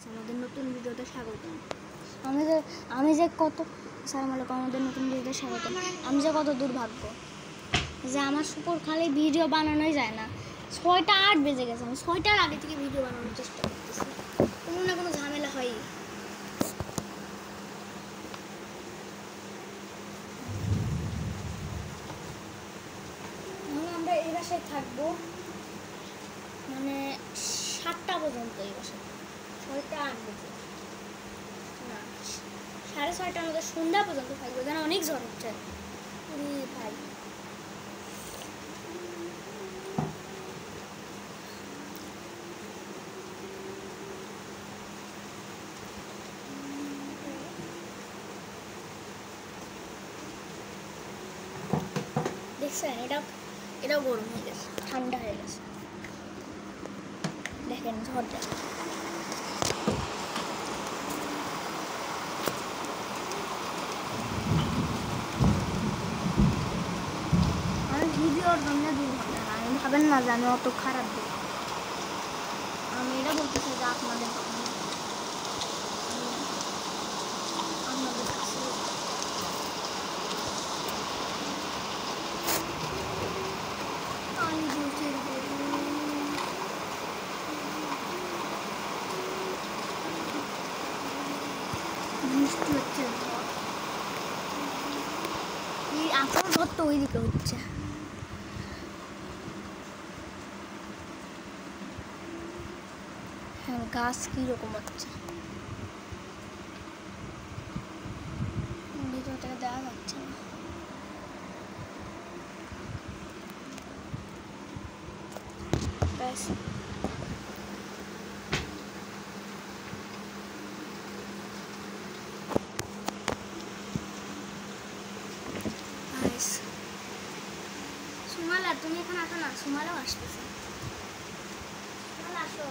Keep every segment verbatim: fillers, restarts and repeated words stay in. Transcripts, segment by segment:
আমাদের নতুন ভিডিওতে স্বাগতম। আমি যে আমি যে কত আসসালামু আলাইকুম, আমাদের নতুন ভিডিওতে স্বাগতম। আমি যে কত দুর্ভাগ্য যে আমার সুপুর খালি ভিডিও বানানোই যায় না। ছয়টা আট বেজে গেছে, আমি ছয়টার আগে থেকে ভিডিও বানানোর চেষ্টা করতেছি, কোনো না কোনো ঝামেলা হয়ই। আমরা এই বাসায় থাকবো মানে সাতটা পর্যন্ত, এই বাসায় ছয়টা আট বেজে না সাড়ে ছয়টার মধ্যে সন্ধ্যা পর্যন্ত থাকবো, যেন অনেক ঝড় হচ্ছে ভাই। দেখছেন, এটা এটাও গরম হয়ে গেছে, ঠান্ডা হয়ে গেছে। দেখেন ঝড়টা, আমি ভিডিওর জন্য দুর্ভাগ্য না, আমি ভাবেন না যে আমি অত খারাপ দিই। আমি এটা বলতেছি যে আপনাদের আপনাদের কাছে বৃষ্টি হচ্ছে, এই আপনার ঘর তো ওইদিকে হচ্ছে। হ্যাঁ, গাছ কীরকম হচ্ছে ভিতর থেকে দেখা যাচ্ছে না। ব্যাস সুমালা, তুমি এখন আসো না, সুমালাও আসতেছে। সুমালা আসো।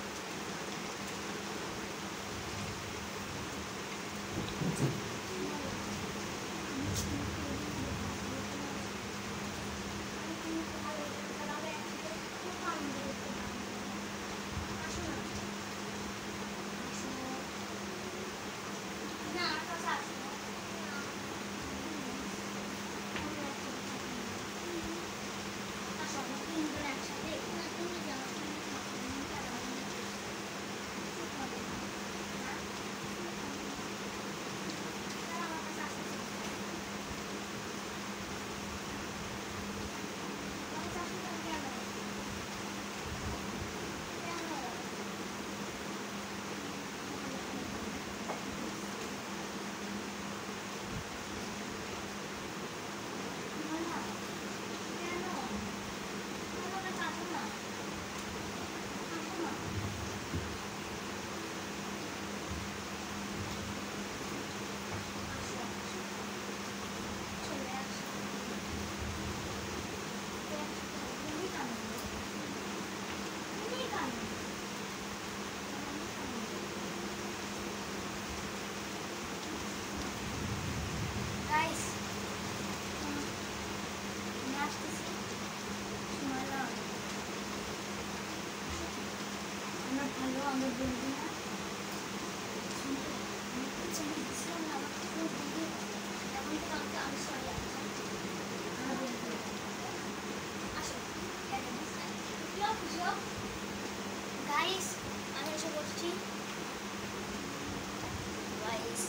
গাইস, আমি এসে বলছি গাইস,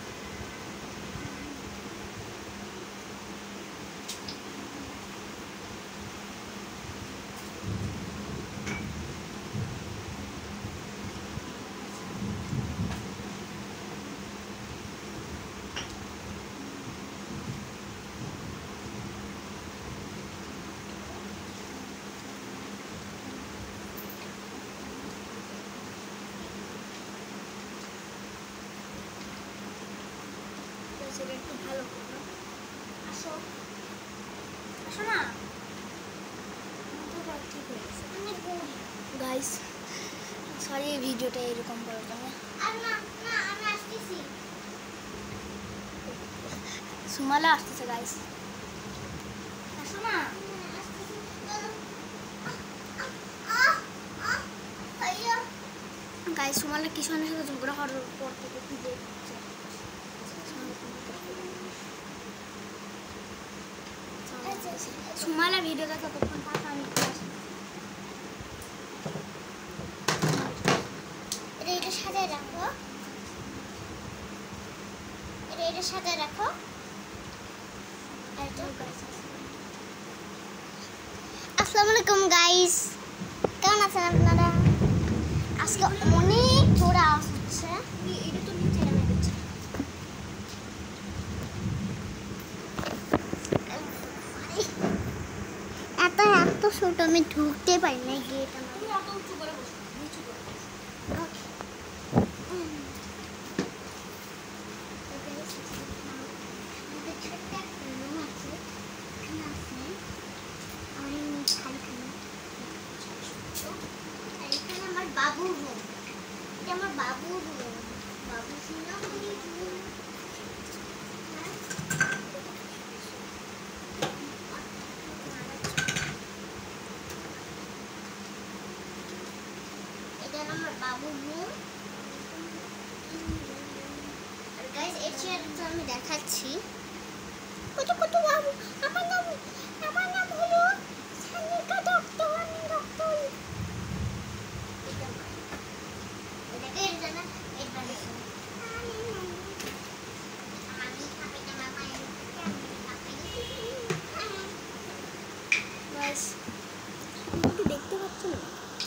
একটু ভালো করো। আসো আসো না, ঠিক হয়ে গেছে গাইস। সরি এই ভিডিওটা এরকম করার জন্য। সুমালা আসতেছে গাইস, আসো না গাইস। গাইস সুমালের কিশোরের সাথে ঝগড়া হওয়ার পর থেকে কি দেখছে সুমালের ভিডিওটা ততক্ষণ থাকা আমি এটা এটা সাজায় রাখো এটা এটা সাজায় রাখো আসসালামু আলাইকুম গাইস কেমন আছেন আপনারা আজকে অনেক জোরে আওয়াজ হচ্ছে এটা তো নিচে নামে দিচ্ছে এত এত ছোট আমি ঢুকতে পারি না গেট আমার এত উঁচু করে বসো নিচু করে ওকে বাবু রুম এটা আমার বাবু রুম বাবু সোনামণি রুম এটা আমার বাবু রুম আর গাইস এই চেয়ারটা আমি দেখাচ্ছি কত কত বাবু আমার নাম আমার নাম হলো সানিকা ডক্টর আমি ডক্টর দেখতে পাচ্ছ না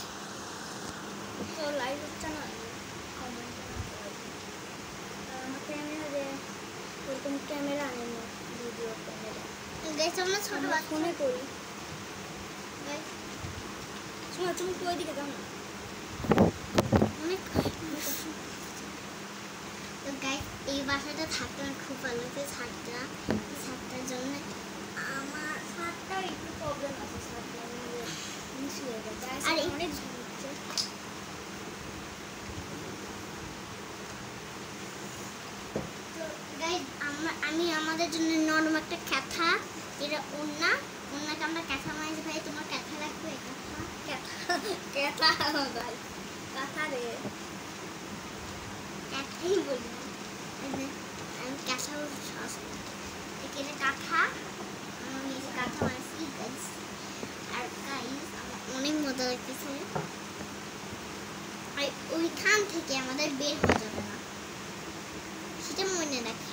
তো লাইভ হচ্ছে না আমার ক্যামেরা যে ওরকম ক্যামেরা আনেনি ভিডিও ক্যামেরা গাইস আমরা ছোট ফোনে করি শোনো তুমি তো ওইদিকে যাও না অনেক তো গাইস এই বাসাটা থাকতে আমার খুব ভালো লাগে ছাদটা এই ছাদটার জন্য আমার ছাদটা একটু প্রবলেম আছে ছাদটা মিশে গেছে আর অনেক ঝুঁকছে তো গাইস আমি আমাদের জন্য নরম একটা কাঁথা এটা ওন্না ওন্নাকে আমরা কাঁথা মাইজ ভাই তোমার কাঁথা লাগবে কাঁথা কাঁথা কাঁথা গাইস কাঁথা রে কাঁথাই বলি আমি কাঁথা এখানে কাঁথা আমি এই কাঁথা মারছি গাইস আর গাইস আমার অনেক মজা লাগতেছে আর ওইখান থেকে আমাদের বের হয়ে যাবে না সেটা মনে রাখি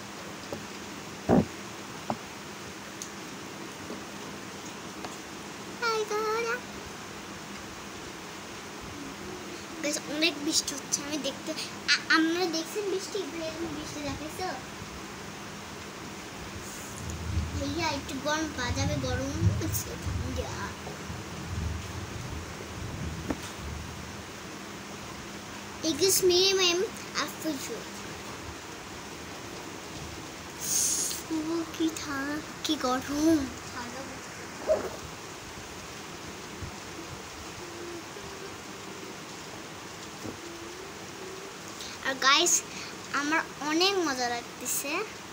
অনেক বৃষ্টি হচ্ছে আমি দেখতে আমরা দেখছেন বৃষ্টি বৃষ্টি দেখাইছো ভাইয়া একটু গরম পা যাবে গরম এগুলো মেরে ম্যাম আফজু ও কি থা কি গরম আর গাইস আমার অনেক মজা লাগতেছে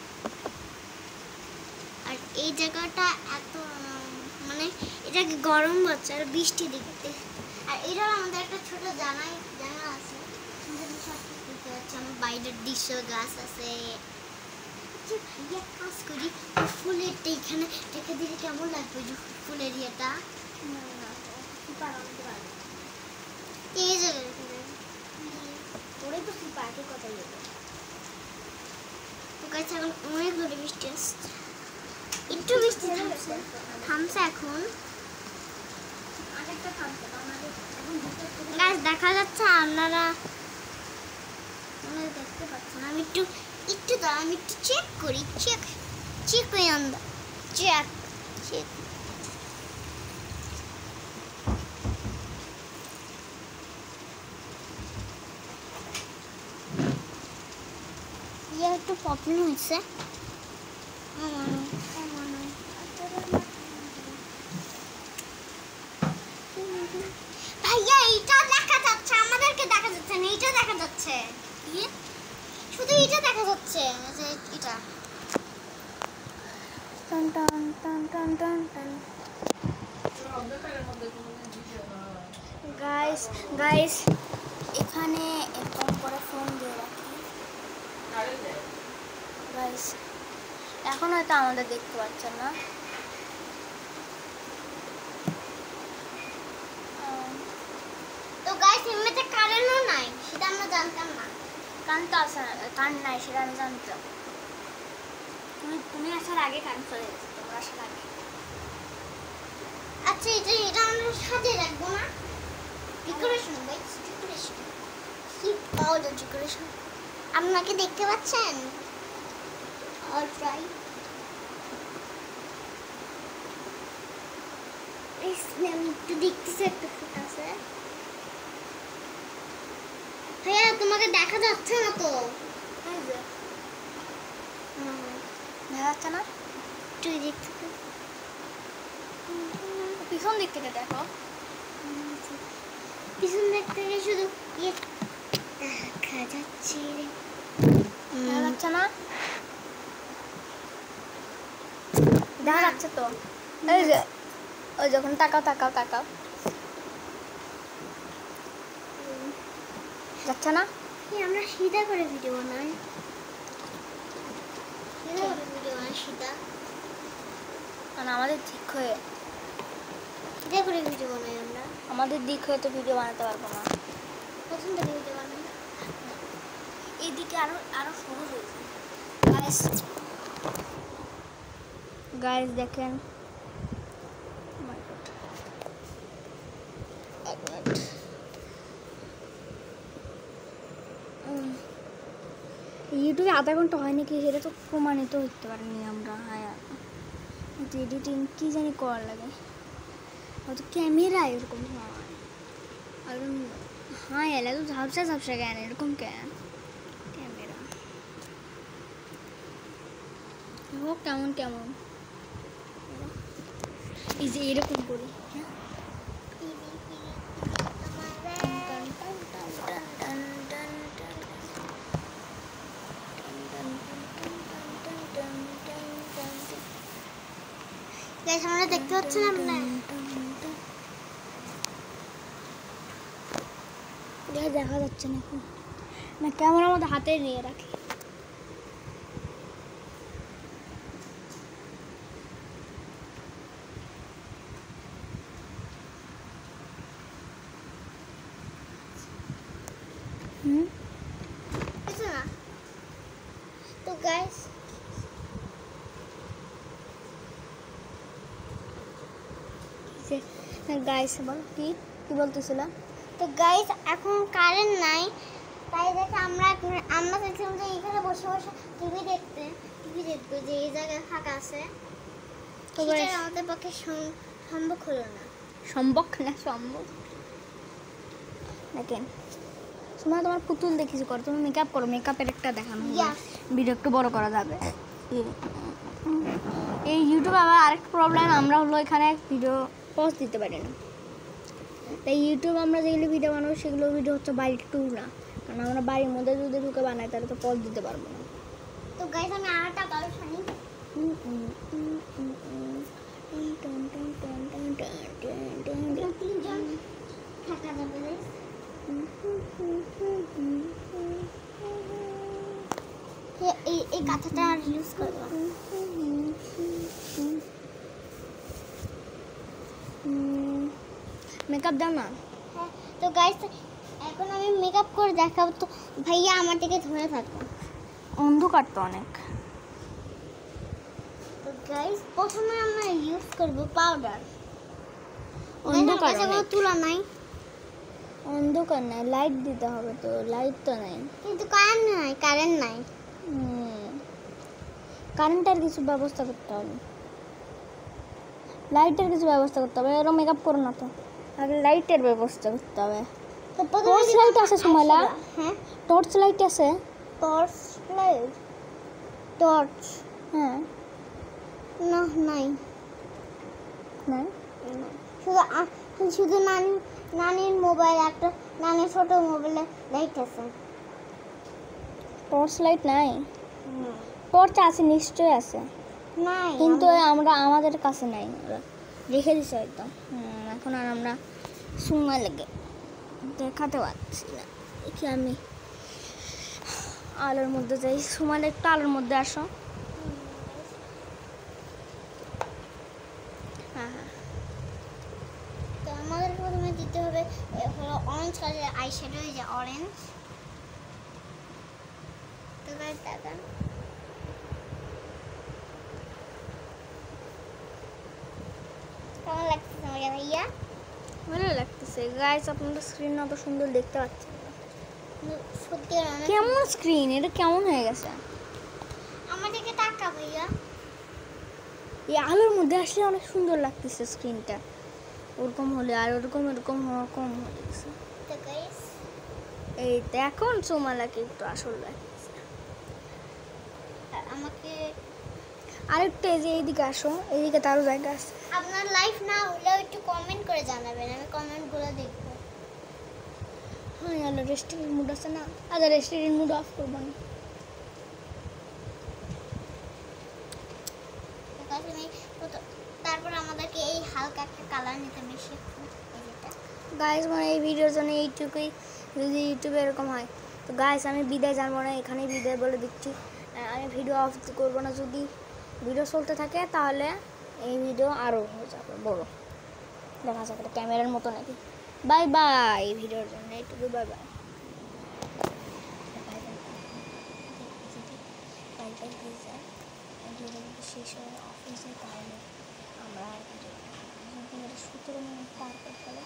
আর এই জায়গাটা এত মানে এটাকে গরম হচ্ছে আর বৃষ্টি দেখতে আর এটা আমাদের একটা ছোট জানাই জানা আছে আমার বাইরের দৃশ্য গাছ আছে যে ভাইয়া কাজ করি ফুলের এখানে রেখে দিলে কেমন লাগবে যে ফুলের ইয়েটা এই জায়গায় ওরে তো কি পার্টি কথা বলবো তো গাইস এখন অনেক জোরে বৃষ্টি আসছে একটু বৃষ্টি থামছে থামছে এখন আরেকটা থামছে আমাদের এখন গাইস দেখা যাচ্ছে আপনারা আপনারা দেখতে পাচ্ছেন আমি একটু একটু দাঁড়া আমি একটু চেক করি চেক চেক করি আমরা চেক চেক একটু প্রবলেম হয়েছে ভাইয়া এইটা দেখা যাচ্ছে আমাদেরকে দেখা যাচ্ছে না এইটা দেখা যাচ্ছে শুধু এইটা দেখা যাচ্ছে যে এটা টান টান টান টান টান টান গাইস গাইস এখানে এরকম করে ফোন দিয়ে রাখি গাইস। এখন হয়তো আমাদের দেখতে পাচ্ছেন না। তো গাইস এমনিতে কারেন্টও নাই, সেটা আমরা জানতাম না। কারেন্ট তো আসে না, কারেন্ট নাই সেটা আমি জানতাম। তুমি তুমি আসার আগে কারেন্ট চলে গেছে, তোমরা আসার আগে। আচ্ছা এটা এটা আমরা সাজিয়ে রাখবো না? Decoration guys, decoration. কি পাউডার ডেকোরেশন। আপনাকে দেখতে পাচ্ছেন? All try. এই আমি একটু দেখতেছি, একটা ফুট আছে। ভাইয়া তোমাকে দেখা যাচ্ছে না তো। এই যে দেখা যাচ্ছে না, তুই দেখতে পিছন দিক থেকে দেখো। পিছন দিক থেকে শুধু ইয়ে দেখা যাচ্ছে রে। দেখা যাচ্ছে না, দেখা যাচ্ছে তো। এই যে ওই যখন তাকাও তাকাও তাকাও, যাচ্ছে না? এই আমরা সিধা করে ভিডিও বানাই, সিধা করে ভিডিও বানাই, সিধা মানে আমাদের ঠিক হয়ে সিধা করে ভিডিও বানাই আমরা। আমাদের দিক হয়ে তো ভিডিও বানাতে পারবো না। প্রথম থেকে ভিডিও বানাই। এদিকে আরো আরো সহজ হয়েছে গাইস। গাইস দেখেন, এক মিনিট। ইউটিউবে আধা ঘন্টা হয় নাকি সেটা তো প্রমাণিত হতে পারিনি আমরা। হ্যাঁ এডিটিং কি জানি করার লাগে, হয়তো ক্যামেরায় এরকম হয়। আর হ্যাঁ এলা তো ঝাপসা ঝাপসা কেন এরকম কেন ক্যামেরা হোক কেমন কেমন এই যে এরকম করি। গাইস আমরা দেখতে পাচ্ছেন আপনারা? দেখা দেখা যাচ্ছে না এখন, না ক্যামেরা আমাদের হাতে নিয়ে রাখি। হুম কিছু না। তো গাইস গাইস বল কি কি বলতেছিলাম? তো গাইস এখন কারেন্ট নাই, তাই দেখে আমরা এখন- আমরা চাইছিলাম যে এখানে বসে বসে টিভি দেখতে টিভি দেখবো, যে এই জায়গায় ফাঁকা আছে। তো সেটা guys, আমাদের পক্ষে সম- সম্ভব হলো না। সম্ভব না সম্ভব দেখেন। তোমার তোমার পুতুল দিয়ে কিছু করো, তুমি মেকআপ করো, মেকআপের একটা দেখানো Yes. ভিডিও একটু বড় করা যাবে। এই ইউটিউবে আবার আরেকটা প্রবলেম, আমরা হলো এখানে ভিডিও পজ দিতে পারি না। তাই ইউটিউব আমরা যেগুলো ভিডিও বানাবো সেগুলো ভিডিও হচ্ছে বাড়ির টু না, কারণ আমরা বাড়ির মধ্যে যদি ঢুকে বানাই তাহলে তো পজ দিতে পারবো না। তো গাইস আমি আরেকটা গান শুনি। তিনজন থাকা যাবে গাইস। এই এই কথাটা আর ইউজ করবো। মেকআপ দাও না। হ্যাঁ, তো গাইস এখন আমি মেকআপ করে দেখাবো, তো ভাইয়া আমার দিকে ধরে থাকো। অন্ধকার তো অনেক। তো গাইস প্রথমে আমরা ইউজ করব পাউডার। অন্ধকার কোনো অনেক। তুলা নাই, অন্ধকার নাই, লাইট দিতে হবে তো, লাইট তো নাই। কিন্তু কারেন্ট নাই, কারেন্ট নাই। কারেন্টের কিছু ব্যবস্থা করতে হবে, লাইটের কিছু ব্যবস্থা করতে হবে। এরকম মেকআপ করো না তো, আগে লাইটের ব্যবস্থা করতে হবে। তো প্রথমে টর্চ লাইট আছে সুমাইলা? হ্যাঁ টর্চ লাইট আছে? টর্চ লাইট, টর্চ হ্যাঁ না নাই, না শুধু আ- শুধু নানি নানির মোবাইল, একটা নানির ছোট মোবাইলে লাইট আছে। টর্চ লাইট নাই? টর্চ আছে, নিশ্চয়ই আছে, নাই কিন্তু আমরা- আমরা আমাদের কাছে নাই, ওরা রেখে দিছে হয়তো। হুম, এখন আর আমরা সময় লাগে দেখাতে পারছি না। দেখি আমি আলোর মধ্যে যাই। সুমাল একটু আলোর মধ্যে আসো। হ্যাঁ হ্যাঁ তো আমাদের প্রথমে দিতে হবে এ হলো অরেঞ্জ কালারের আই শ্যাডো, এই যে অরেঞ্জ। তো গাইস দেখেন কেমন লাগতেছে আমাকে ভাইয়া? ভালো লাগতেছে গাইস, আপনাদের স্ক্রিন অত সুন্দর দেখতে পাচ্ছেন না। সত্যি অনেক কেমন স্ক্রিন এটা, কেমন হয়ে গেছে? আমার দিকে তাকা ভাইয়া। এই আলোর মধ্যে আসলে অনেক সুন্দর লাগতেছে স্ক্রিনটা। ওরকম হলে আর ওরকম এরকম হওয়া কম হয়ে গেছে। তো গাইস এই তো এখন সুমালাকে একটু আসল লাগতেছে। আমাকে আরেকটা এই যে এইদিকে আসো, এইদিকে তারও জায়গা আছে। আপনার লাইফ না হলেও একটু কমেন্ট করে জানাবেন, আমি কমেন্টগুলো দেখব। হ্যাঁ আলো রেস্টুরেন্ট মুড আছে না, আচ্ছা রেস্টুরেন্ট মুড অফ করবো না। আমি প্রথম- তারপর আমাদেরকে এই হালকা একটা কালার নিতে বেশি গাইস মানে এই ভিডিওর জন্য এইটুকুই। যদি ইউটিউবে এরকম হয় তো গাইস আমি বিদায় জানবো না, এখানেই বিদায় বলে দিচ্ছি। আমি ভিডিও অফ করবো না, যদি ভিডিও চলতে থাকে তাহলে এই ভিডিও আরও হয়ে যাবে বড়, দেখা যাবে এটা ক্যামেরার মতো নাকি। বাই বাই ভিডিওর জন্য এইটুকু, বাই বাই। শেষ হয়ে অফিসে তাহলে আমরা সতেরো মিনিট পার করে ফেলে।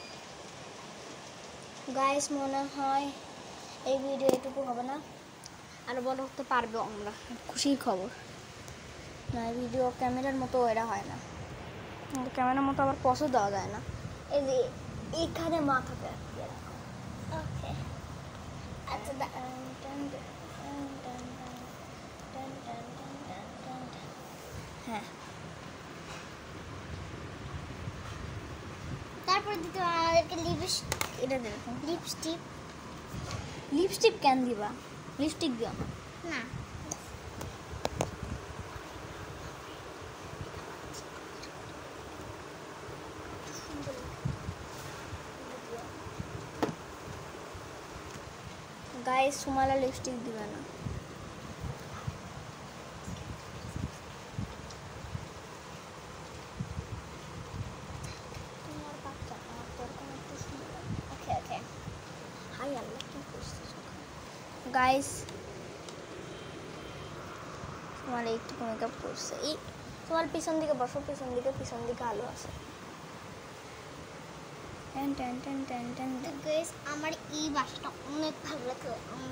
গাইস মনে হয় এই ভিডিও এটুকু হবে না, আরও বড় হতে পারবো আমরা, খুশির খবর। না ভিডিও ক্যামেরার মতো এরা হয় না, ক্যামেরার মতো আবার পছন্দ দেওয়া যায় না। এই যে এইখানে মাথাতে ওকে আচ্ছা হ্যাঁ তারপর দিতে হবে আমাদেরকে লিপস্টিক। এটা দেখো, লিপস্টিক লিপস্টিক কেন দিবা, লিপস্টিক দিও না। না গায়ে সুমালা লিপস্টিক দিবে না। তোমার বাচ্চা আমার তোর কোনো একটু সুন্দর। ওকে ওকে হাই আল্লাহ কি করছিস গাইস, তোমার একটু মেকআপ করছে। এই তোমার পিছন দিকে বসো, পিছন দিকে পিছন দিকে আলো আছে। Ten ten ten ten ten ten. Guys আমার এই বাসাটা অনেক ভালো লাগে।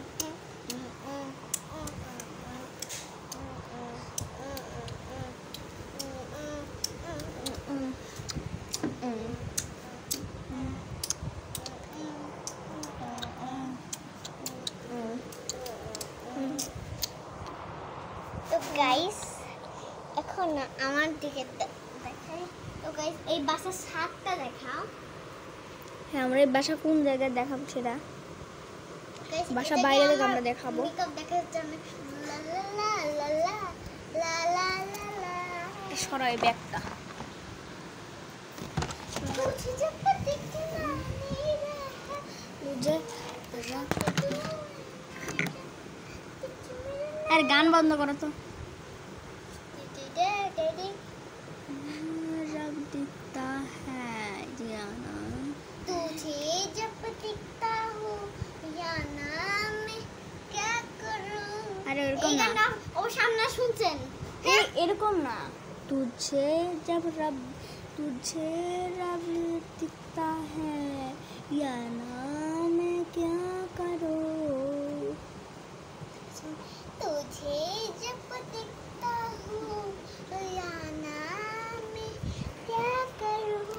তো গাইস এখন না আমার দিকে দে- দেখাই। তো গাইস এই বাসার ছাদটা দেখাও। হ্যাঁ আমরা এই বাসা কোন জায়গায় দেখাবো সেটা Guys, বাসা এটাকে বাইরে থেকে আমার আমরা দেখাবো। makeup দেখার জন্য লা লা লা লা লা লা লা লা লা। সরাই ব্যাগটা। तुझे जब तक दिखना मेरा বুঝে আরে গান বন্ধ করো তো। डैडी रब दिखता है जाना। तुझे जब दिखता हूँ या ना मैं क्या करूँ। আরে এরকম এই না, গানটা ও সামনে শুনছেন? এই এরকম না। तुझे जब रब तुझे रब दिखता है या ना मैं क्या करूँ। तुझे जब दिखता हूँ या ना मैं क्या करूँ।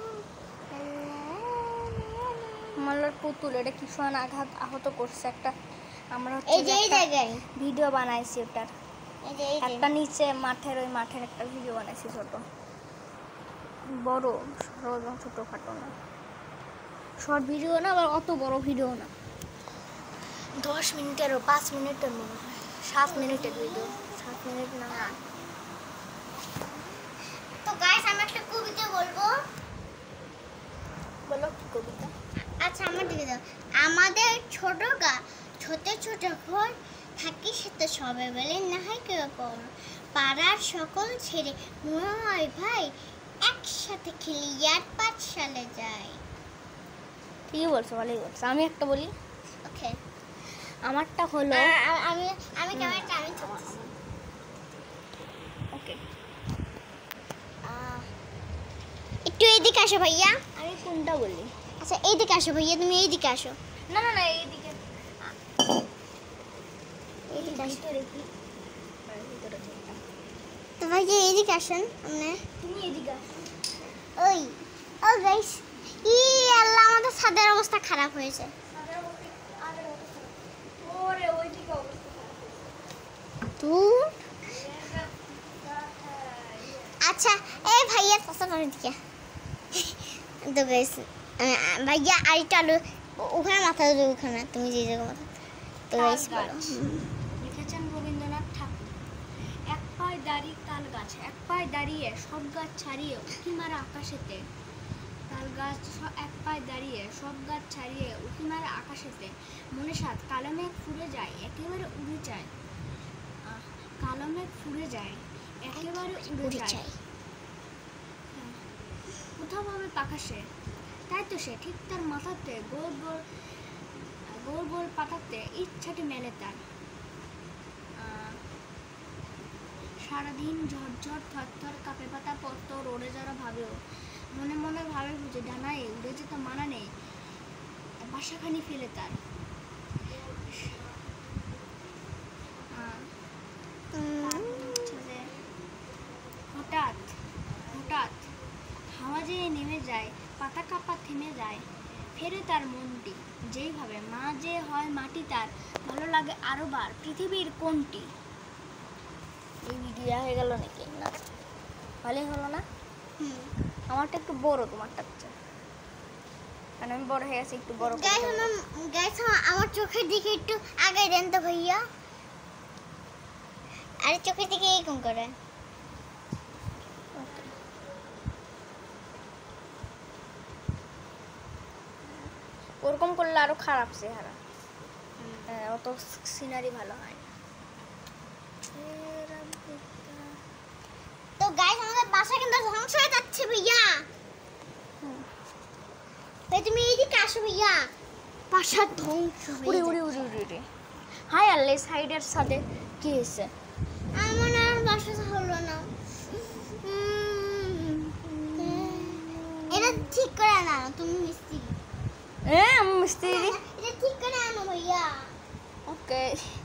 মাল্লার পুতুল এটা কি সোয়ান আঘাত আহত করছে একটা। আমরা এই যে এই জায়গায় ভিডিও বানাইছি ওটার, এই যে এই যে একটা নিচে মাঠের ওই মাঠের একটা ভিডিও বানাইছি, ছোট বড় সরো ছোট খাটো না, শর্ট ভিডিও না আবার অত বড় ভিডিও না, দশ মিনিটেরও পাঁচ মিনিটের মনে হয়, সাত মিনিটের ভিডিও, সাত মিনিট না। তো গাইস আমি একটা কবিতা বলবো। বলো কি কবিতা? আচ্ছা আমার দিকে দাও। আমাদের ছোট গা ছোট ছোট ঘর থাকি সাথে সবে বেলে না হয় কেউ কর পাড়ার সকল ছেড়ে মনে হয় ভাই একসাথে খেলি আর পাঠশালে যাই। ঠিকই বলছো, ভালোই বলছো। আমি একটা বলি, ওকে আমারটা হলো আমি আমি ক্যামেরাটা আমি ওকে। একটু এইদিকে আসো ভাইয়া। আমি কোনটা বলি? আচ্ছা এইদিকে আসো ভাইয়া, তুমি এইদিকে আসো। না না না এইদিকে এইদিকে আসো ভিতরে কি ভিতরে তো ভাইয়া এইদিকে আসেন আপনি। তুমি এদিকে আসো। ওই ও গাইস ই আল্লাহ আমাদের ছাদের অবস্থা খারাপ হয়েছে। ওরে ওইদিকে অবস্থা তুই আচ্ছা এই ভাইয়া কথা করে দিকে তো গাইস ভাইয়া আরেকটা আলু ওখানে মাথা দেবে, ওখানে তুমি যে জায়গা মাথা তো গাইস বলো। লিখেছেন রবীন্দ্রনাথ ঠাকুর। এক পায়ে দাঁড়িয়ে তাল গাছ, এক পায়ে দাঁড়িয়ে সব গাছ ছাড়িয়ে উঁকি মারা আকাশেতে। তাল গাছ স- এক পায়ে দাঁড়িয়ে সব গাছ ছাড়িয়ে উঁকি মারা আকাশেতে। মনে সাত কালো মেঘ ফুরে যায় একেবারে উড়ে যায়। আহ, কালো মেঘ ফুরে যায় একেবারে উড়ে উড়ে যায়। যায়। কোথাও ভাবে পাকাশে, তাই তো সে ঠিক তার মাথাতে গোল গোল গোল গোল পাতাতে ইচ্ছাটি মেলে তার। আহ, সারাদিন ঝরঝর থরথর কাঁপে পাতা পত্ত রোড়ে যারা ভাবেও মনে মনে ভাবে বুঝে ডানায় উড়ে যেতে মানা নেই বাসাখানি ফেলে তার। আহ, তারপর হচ্ছে যে হঠাৎ হঠাৎ হাওয়া যেয়ে নেমে যায় পাতা কাপা থেমে যায় ফেরে তার মনটি যেইভাবে মা যে হয় মাটি তার ভালো লাগে আরো বার পৃথিবীর কোনটি। এই ভিডিও হয়ে গেল নাকি? না ভালোই হলো না? আমারটা একটু বড়, তোমারটা চেয়ে। কারণ আমি বড় হয়ে গেছি, একটু বড় করে গাইস দেবো। আমার গাইস আমার চোখের দিকে একটু আগে দেন তো ভাইয়া। আরে চোখের দিকে এরকম করে। Okay. ওরকম করলে আরো খারাপ চেহারা, হ্যাঁ, অত সিনারি ভালো হয় না। তো গাইস আমাদের বাসা কিন্তু ধ্বংস হয়ে যাচ্ছে ভাইয়া। হুম। ভাই তুমি এইদিকে আসো ভাইয়া, বাসা ধ্বংস হয়ে উড়ে যাচ্ছে। উড়ে উড়ে উড়ে উড়ে হাই আল্লাহ, সাইডের সাথে কি হয়েছে? আমার আর বাসা হলো না। উম, এটা ঠিক করে না তুমি মিস্ত্রি। হ্যাঁ আমি মিস্ত্রি। এটা ঠিক করে আনো ভাইয়া। ওকে,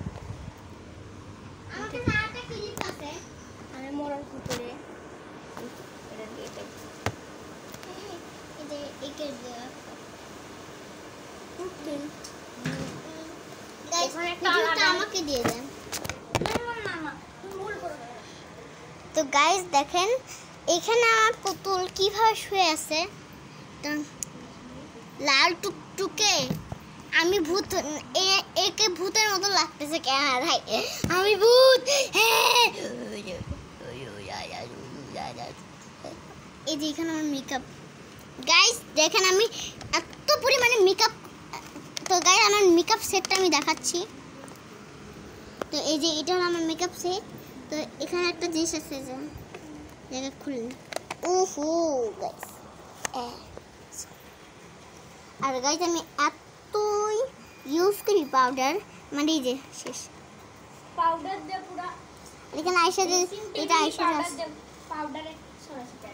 আমার কাছে আরেকটা ক্লিপ আছে। আমি মরার ভিতরে এটা দিয়ে দেব। এই যে একে দেওয়া। ওকে, গাইস এখানে একটা ভিডিওটা আলাদা- আমাকে দিয়ে দেন। না না না তুমি ভুল করে তো গাইস দেখেন এখানে আমার পুতুল কিভাবে শুয়ে আছে। তো লাল টুকটুকে আমি ভূত, এ- একে ভূতের মতো লাগতেছে ক্যামেরায়। আমি ভূত, হ্যাঁ। এই যে এখানে আমার মেকআপ। গাইস দেখেন আমি এত পরিমাণে মেকআপ। তো গাইস আমার মেকআপ সেটটা আমি দেখাচ্ছি। তো এই যে এটা হলো আমার মেকআপ সেট। তো এখানে একটা জিনিস আছে যে জায়গা খুলুন। ওহো গাইস, আর গাইস আমি এতই ইউজ করি পাউডার, মানে এই যে শেষ। পাউডার দিয়ে পুরো এখানে আইশ্যাডো, এটা আইশ্যাডো আছে। পাউডারে সরাসরি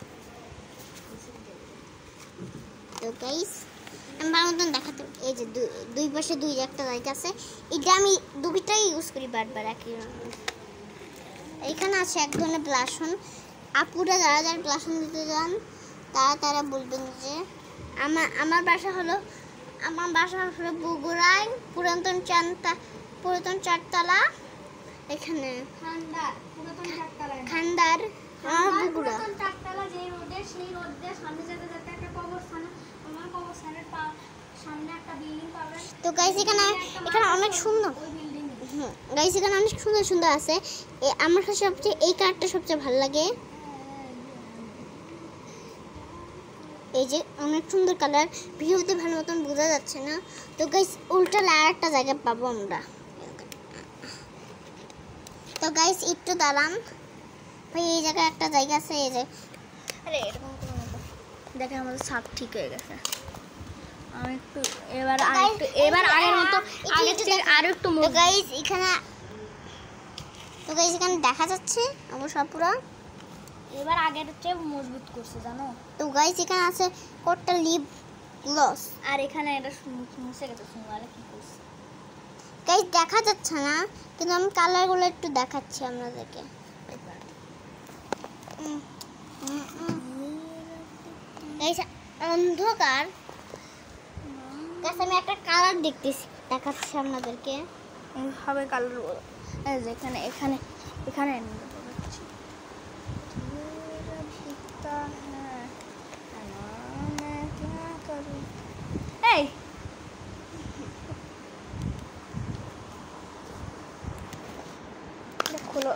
তো গাইস আমার মতন দেখাতে, এই যে দুই- দুই পাশে দুই একটা লাইট আছে। এটা আমি দুইটাই ইউজ করি বারবার একই রকম। এখানে আছে এক ধরনের ব্লাশন। আপুরা যারা যারা ব্লাশন দিতে যান তারা তারা বলবেন যে আমার আমার বাসা হলো আমার বাসা হলো বগুড়ায় পুরাতন চারটা পুরাতন চারতলা। এখানে খান্ডার পুরাতন চারতলায় না। খান্ডার আমার খান্ডার বগুড়া। পুরাতন চারতলা যে রোডে, সেই রোডে সামনে যেতে যেতে একটা কবরস্থান, আমার কবরস্থানের পা- সামনে একটা বিল্ডিং পাবেন। তো গাইস এখানে এখানে অনেক সুন্দর, ওই বিল্ডিং হুম গাইস এখানে অনেক সুন্দর সুন্দর আছে। এ- আমার কাছে সবচেয়ে এই কার্ডটা সবচেয়ে ভালো লাগে। এই যে অনেক সুন্দর কালার, ভিডিওতে ভালো মতন বোঝা যাচ্ছে না। তো গাইস উল্টা আর একটা জায়গা পাবো আমরা। তো গাইস একটু দাঁড়ান ভাই, এই জায়গায় একটা জায়গা আছে। এই যে আরে এরকম কোনো না, দেখেন আমাদের ছাদ ঠিক হয়ে গেছে। আমি একটু এবার আর একটু এবার আগের মতো আগের থেকে আরো একটু তো গাইস এখানে তো গাইস এখানে দেখা যাচ্ছে অবশ্য পুরো এবার আগের চেয়ে মজবুত করছে জানো। তো গাইস এখানে আছে কোটটা লিপ গ্লস, আর এখানে এটা মুছে গেছে সুমালে কি করছে। গাইস দেখা যাচ্ছে না কিন্তু আমি কালারগুলো একটু দেখাচ্ছি আপনাদেরকে। গাইস অন্ধকার, গাইস আমি একটা কালার দেখতেছি, দেখাচ্ছি আপনাদেরকে। এইভাবে কালার এই যে এখানে এখানে এখানে এই খোলো।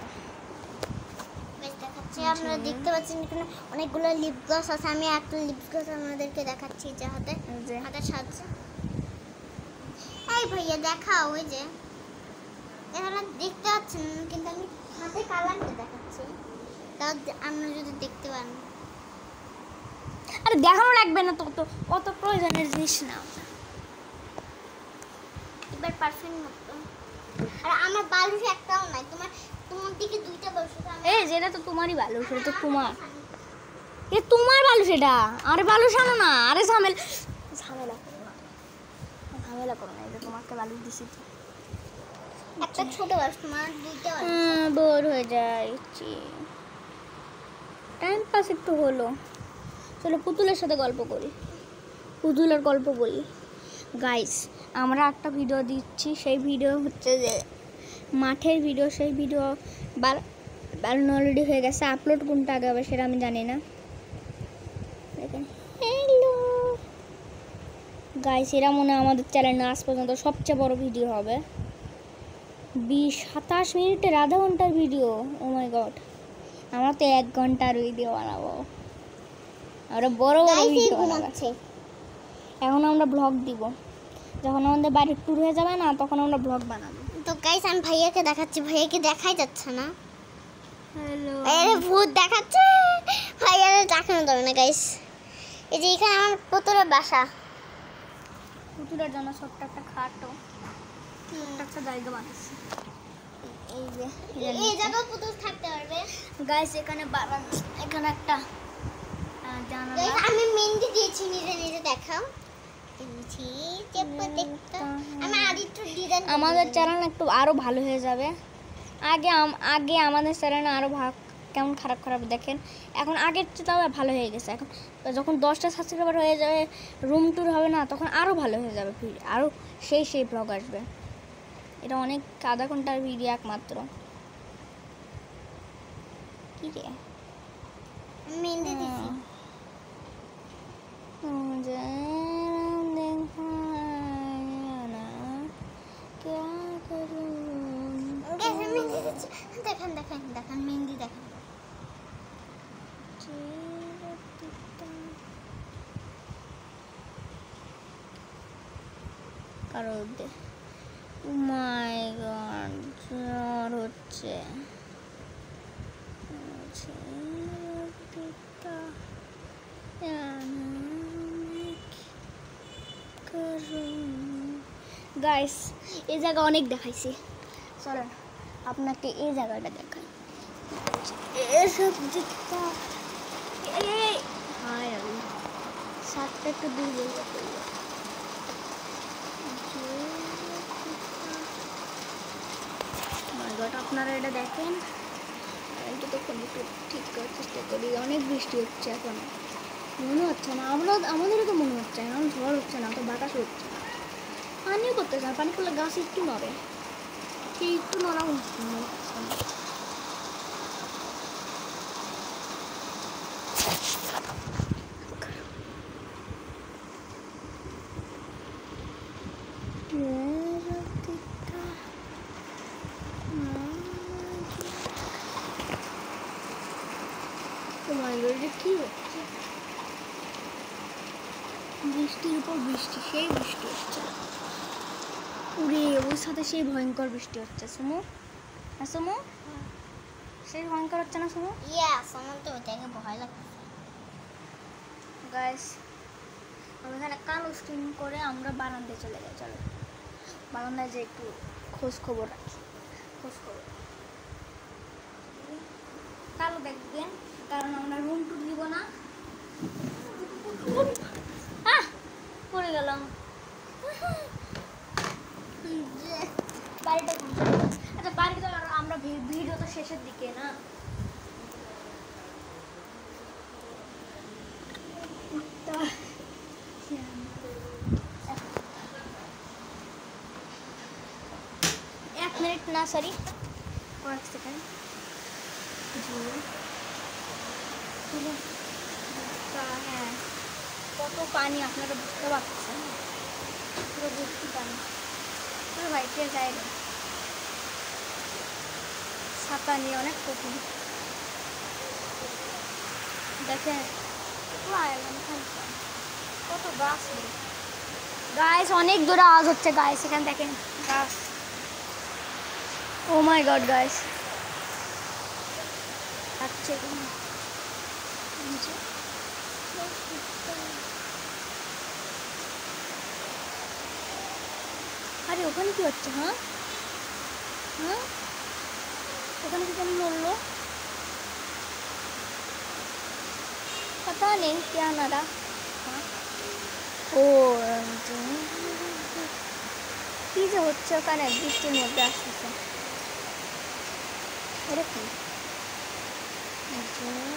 দেখাচ্ছি আপনারা দেখতে পাচ্ছেন এখানে অনেকগুলো লিপ গ্লস আছে। আমি একটা লিপ গ্লস আপনাদেরকে দেখাচ্ছি যে হাতে হাতের সাহায্যে। এই ভাইয়া দেখাও, ওই যে এখানে দেখতে পাচ্ছেন কিন্তু আমি হাতে কালারটা দেখাচ্ছি, তাও আপনারা যদি দেখতে পান। আরে দেখানো লাগবে না, তো তো কত প্রয়োজনের জিনিস না। এবার পারফেক্ট মতো। আর আমার বালুস একটাও নাই, তোমার তোমার দিকে দুইটা বালুস আছে। এই যেটা তো তোমারই বালু, সেটা তো তোমার, এ তোমার বালু সেটা। আরে বালু শানো না, আরে ঝামেল ঝামেলা করো না, ঝামেলা করো না। এটা তোমাকে বালু দিছি তো, একটা ছোট বালুস, তোমার দুইটা বালুস। বোর হয়ে যাচ্ছি, টাইম পাস একটু হলো। চলো পুতুলের সাথে গল্প করি, পুতুলের গল্প বলি। গাইস আমরা একটা ভিডিও দিচ্ছি, সেই ভিডিও হচ্ছে যে মাঠের ভিডিও। সেই ভিডিও বানানো অলরেডি হয়ে গেছে, আপলোড কোনটা আগে হবে সেটা আমি জানি না। দেখেন হ্যালো গাইস, এরা মনে হয় আমাদের চ্যানেলে আজ পর্যন্ত সবচেয়ে বড় ভিডিও হবে। বিশ সাতাশ মিনিটের আধা ঘন্টার ভিডিও। ও মাই গড, আমরা তো এক ঘন্টার ভিডিও বানাবো, আমরা বড় বড় ভিডিও বানাবো। এখন আমরা ব্লগ দিব, যখন আমাদের বাড়ির ট্যুর হয়ে যাবে না তখন আমরা ব্লগ বানাবো। তো গাইস আমি ভাইয়াকে দেখাচ্ছি, ভাইয়াকে দেখাই যাচ্ছে না। হ্যালো আরে ভূত দেখাচ্ছে, ভাইয়ারে দেখানো যাবে না গাইস। এই যে এখানে আমার পুতুলের বাসা, পুতুলের জন্য ছোট্ট একটা খাটও ছোট্ট একটা জায়গা বানাচ্ছি। এই যে এই জায়গায় পুতুল থাকতে পারবে। গাইস এখানে বারান্দা, এখানে একটা আহ, জানালা। গাইস আমি মেহেন্দি দিয়েছি, নিজে নিজে দেখাও। দিয়েছি চেপে দেখতে আমি আরেকটু ডিজাইন। আমাদের চ্যানেল একটু আরো ভালো হয়ে যাবে। আগে আম- আগে আমাদের চ্যানেলে আরো ভাগ কেমন খারাপ খারাপ দেখেন, এখন আগের চেয়ে তাও ভালো হয়ে গেছে। এখন যখন দশটা সাবস্ক্রাইবার হয়ে যাবে, রুম ট্যুর হবে না, তখন আরো ভালো হয়ে যাবে, আরো সেই সেই ব্লগ আসবে। এটা অনেক আধা ঘন্টার ভিডিও একমাত্র। কি রে মেহেন্দি দিয়েছি। मुझे दिखाना क्या करूं। গাইস আমি মেহেন্দি দিচ্ছি, দেখেন দেখেন দেখেন মেহেন্দি দেখেন। কারো দে মাই গড জ্বর হচ্ছে। গাইস এই জায়গা অনেক দেখাইছি, চলেন আপনাকে এই জায়গাটা দেখাই। এসব দিকটা এই হায় আমি সাতটা একটু দূর বলবো করবো। আপনারা এটা দেখেন, এটা তো একটু ঠিক করার চেষ্টা করি। অনেক বৃষ্টি হচ্ছে এখন, মনে হচ্ছে না আমরা আমাদেরও তো মনে হচ্ছে না, ঝড় হচ্ছে না, তো বাতাস হচ্ছে না, পানিও করতে চায়। পানি করলে গাছ একটু নড়ে, সেই একটু নড়াও হচ্ছে না। কি হচ্ছে বৃষ্টির উপর বৃষ্টি, সেই বৃষ্টি হচ্ছে। উরে ওর সাথে সেই ভয়ঙ্কর বৃষ্টি হচ্ছে সুমু। হ্যাঁ সুমু, সেই ভয়ঙ্কর হচ্ছে না সুমু? ইয়েস, আমার তো দেখে ভয় লাগে। গাইস আমি এখানে কালো স্ক্রিন করে আমরা বারান্দায় চলে যাই। চলো বারান্দায় যে একটু খোঁজ খবর রাখি। খোঁজ খবর কালো দেখবেন, কারণ আমরা রুম টুর দিব না। আহ পড়ে গেলাম। বাড়িটা আচ্ছা বাড়িতে তো আমরা ভিডিও তো শেষের দিকে না। এক মিনিট না, সরি কয়েক সেকেন্ড। হ্যাঁ কত পানি আপনারা বুঝতে পারছেন, পুরো ভর্তি পানি। পুরো বাইকে যায় না, ছাতা নিয়ে অনেক কঠিন। দেখেন পুরো আয়রন খাইছে, কত গাছ নেই। গাছ অনেক দূরে আওয়াজ হচ্ছে গাছ, এখানে দেখেন গাছ। ও মাই গড গাইস, আচ্ছা আরে ওখানে কি হচ্ছে? হ্যাঁ হ্যাঁ ওখানে কি কেন বললো पता नहीं क्या नारा। ও কি যে হচ্ছে ওখানে বৃষ্টির মধ্যে আসতেছে। এটা কি